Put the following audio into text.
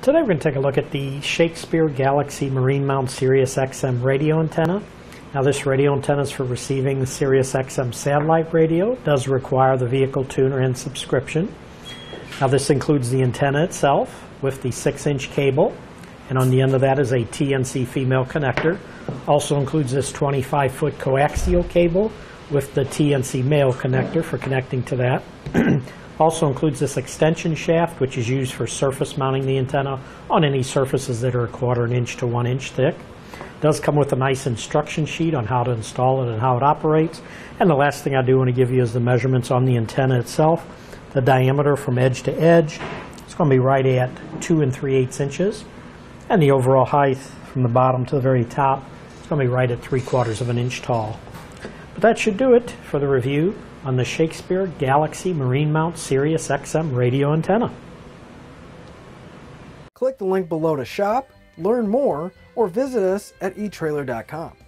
Today we're going to take a look at the Shakespeare Galaxy Marine Mount SiriusXM radio antenna. Now this radio antenna is for receiving the SiriusXM satellite radio. It does require the vehicle tuner and subscription. Now this includes the antenna itself with the 6-inch cable, and on the end of that is a TNC female connector. Also includes this 25-foot coaxial cable with the TNC male connector for connecting to that. Also includes this extension shaft, which is used for surface mounting the antenna on any surfaces that are 1/4 inch to 1 inch thick. It does come with a nice instruction sheet on how to install it and how it operates. And the last thing I do want to give you is the measurements on the antenna itself. The diameter from edge to edge, it's going to be right at 2 3/8 inches. And the overall height from the bottom to the very top, it's going to be right at 3/4 of an inch tall. But that should do it for the review on the Shakespeare Galaxy Marine Mount SiriusXM radio antenna. Click the link below to shop, learn more, or visit us at etrailer.com.